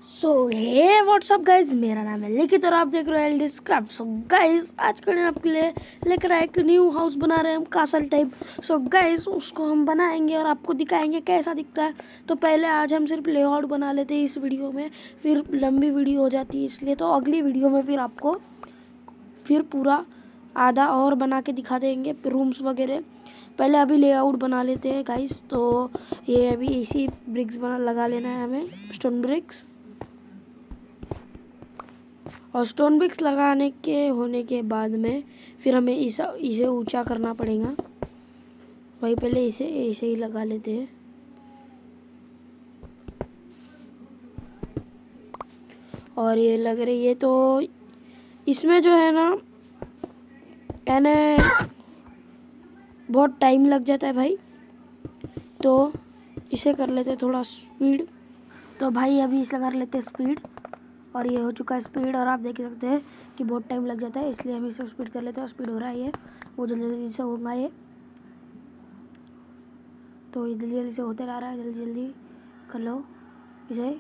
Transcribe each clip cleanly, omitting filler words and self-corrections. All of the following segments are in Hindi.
सो हे व्हाट्सअप गाइज, मेरा नाम है लिखित और आप देख रहे हो एलडीज क्राफ्ट। सो गाइज आज के दिन आपके लिए लेकर आए एक न्यू हाउस बना रहे हैं हम, कासल टाइप। सो गाइज उसको हम बनाएंगे और आपको दिखाएंगे कैसा दिखता है। तो पहले आज हम सिर्फ लेआउट बना लेते हैं इस वीडियो में, फिर लंबी वीडियो हो जाती है इसलिए तो अगली वीडियो में फिर आपको फिर पूरा आधा और बना के दिखा देंगे रूम्स वगैरह। पहले अभी लेआउट बना लेते हैं गाइस। तो ये अभी इसी ब्रिक्स बना लगा लेना है हमें, स्टोन ब्रिक्स। और स्टोन ब्रिक्स लगाने के होने के बाद में फिर हमें इसे ऊंचा करना पड़ेगा। वही पहले इसे ऐसे ही लगा लेते हैं। और ये लग रही है तो इसमें जो है ना यानी बहुत टाइम लग जाता है भाई, तो इसे कर लेते हैं थोड़ा स्पीड। तो भाई अभी इसे कर लेते हैं स्पीड, और ये हो चुका है स्पीड। और आप देख सकते हैं कि बहुत टाइम लग जाता है इसलिए हम इसे स्पीड कर लेते हैं। और स्पीड हो रहा है ये, वो जल्दी जल्दी से होगा ये, तो ये जल्दी जल्दी से होते रह रहा है। जल्दी जल्दी कर लो इसे।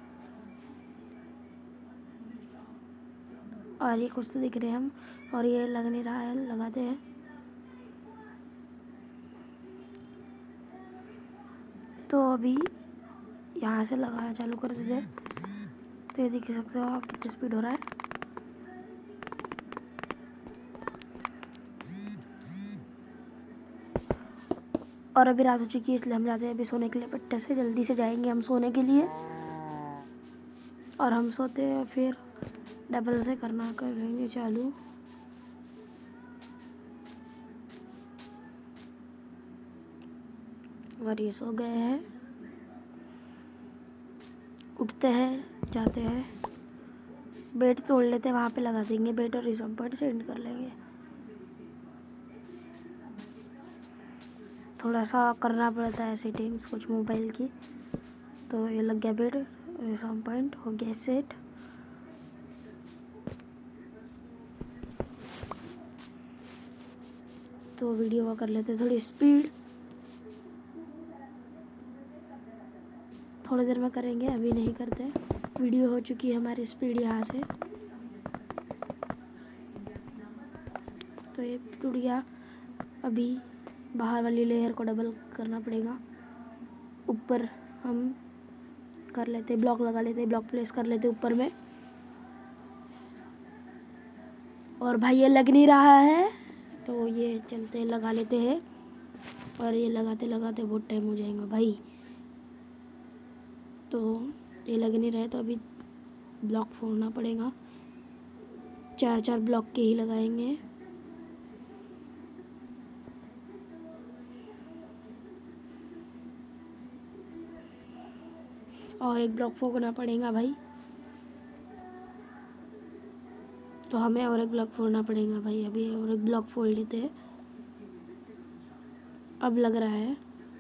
और ये कुछ तो दिख रहे हैं हम, और ये लग नहीं रहा है, लगाते हैं। तो अभी यहाँ से लगाना चालू कर देते हैं। तो ये देख सकते हो आप कितनी स्पीड हो रहा है। और अभी रात हो चुकी है इसलिए हम जाते हैं अभी सोने के लिए पट्टे से। जल्दी से जाएंगे हम सोने के लिए, और हम सोते हैं फिर डबल से करना करेंगे चालू। और ये सो गए हैं, उठते हैं जाते हैं, बेड तोड़ लेते हैं, वहाँ पे लगा देंगे बेड और रिजॉर्ट पर सेंड कर लेंगे। थोड़ा सा करना पड़ता है सेटिंग्स कुछ मोबाइल की। तो ये लग गया बेड, रिजॉर्ट पॉइंट हो गया सेट। तो वीडियो का कर लेते हैं थोड़ी स्पीड, थोड़ी देर में करेंगे, अभी नहीं करते। वीडियो हो चुकी है हमारी स्पीड यहाँ से। तो ये टूट गया। अभी बाहर वाली लेयर को डबल करना पड़ेगा। ऊपर हम कर लेते, ब्लॉक लगा लेते, ब्लॉक प्लेस कर लेते ऊपर में। और भाई ये लग नहीं रहा है तो ये चलते लगा लेते हैं। और ये लगाते लगाते बहुत टाइम हो जाएगा भाई, तो ये लग नहीं रहा है तो अभी ब्लॉक फोड़ना पड़ेगा। 4-4 ब्लॉक के ही लगाएंगे। और एक ब्लॉक फोड़ना पड़ेगा भाई, तो हमें और एक ब्लॉक फोड़ना पड़ेगा भाई। अभी और एक ब्लॉक फोड़ लेते हैं, अब लग रहा है।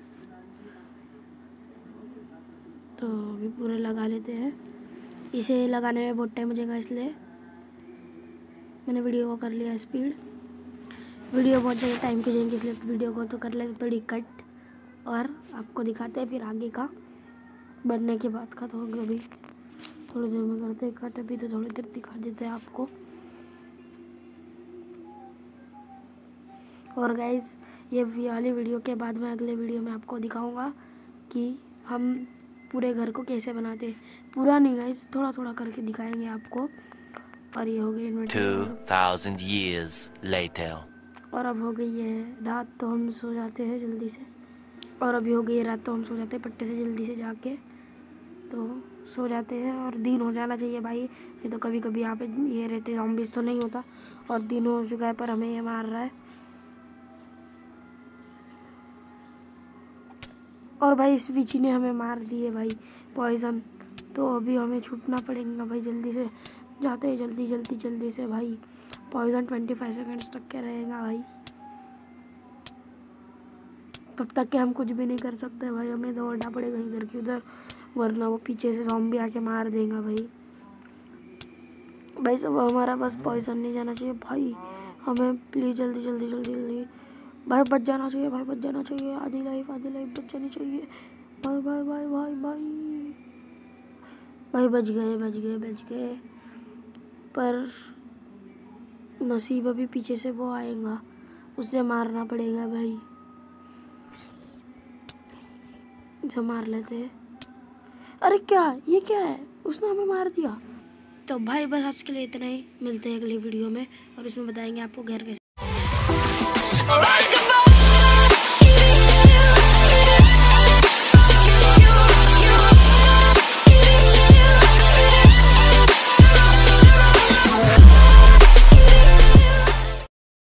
तो अभी पूरे लगा लेते हैं। इसे लगाने में बहुत टाइम हो जाएगा इसलिए मैंने वीडियो को कर लिया स्पीड। वीडियो बहुत ज़्यादा टाइम की जाएगी इसलिए वीडियो को तो कर लेते थोड़ी कट, और आपको दिखाते हैं फिर आगे का बनने के बाद का। तो अभी थोड़ी देर में करते हैं कट, अभी तो थोड़ी देर दिखा देते हैं आपको। और गाइज ये वाली वीडियो के बाद में अगले वीडियो में आपको दिखाऊंगा कि हम पूरे घर को कैसे बनाते हैं। पूरा नहीं गाइज, थोड़ा थोड़ा करके दिखाएंगे आपको। और ये हो गई 2000 years later। और अब हो गई है रात तो हम सो जाते हैं जल्दी से। और अभी हो गई है रात तो हम सो जाते हैं पट्टे से जल्दी से जाके, तो सो जाते हैं। और दिन हो जाना चाहिए भाई, ये तो कभी कभी यहाँ पे ये रहते ज़ॉम्बीज़ तो नहीं होता। और दिन हो चुका है पर हमें ये मार रहा है। और भाई इस विची ने हमें मार दिए भाई पॉइजन। तो अभी हमें छूटना पड़ेगा भाई जल्दी से, जाते हैं जल्दी जल्दी जल्दी से भाई। पॉइजन 25 सेकेंड्स तक के रहेगा भाई, तब तक के हम कुछ भी नहीं कर सकते भाई। हमें दौड़ना पड़ेगा इधर की उधर, वरना वो पीछे से ज़ॉम्बी आके मार देगा भाई। भाई सब हमारा बस पॉइजन नहीं जाना चाहिए भाई, हमें प्लीज़ जल्दी जल्दी जल्दी जल्दी भाई बच जाना चाहिए भाई, बच जाना चाहिए। आधी लाइफ बच जानी चाहिए भाई भाई भाई भाई भाई भाई बच गए पर नसीब अभी पीछे से वो आएगा, उसे मारना पड़ेगा भाई। उसे मार लेते हैं। अरे क्या ये क्या है, उसने हमें मार दिया। तो भाई बस आज के लिए इतना ही, मिलते हैं अगली वीडियो में और इसमें बताएंगे आपको घर कैसे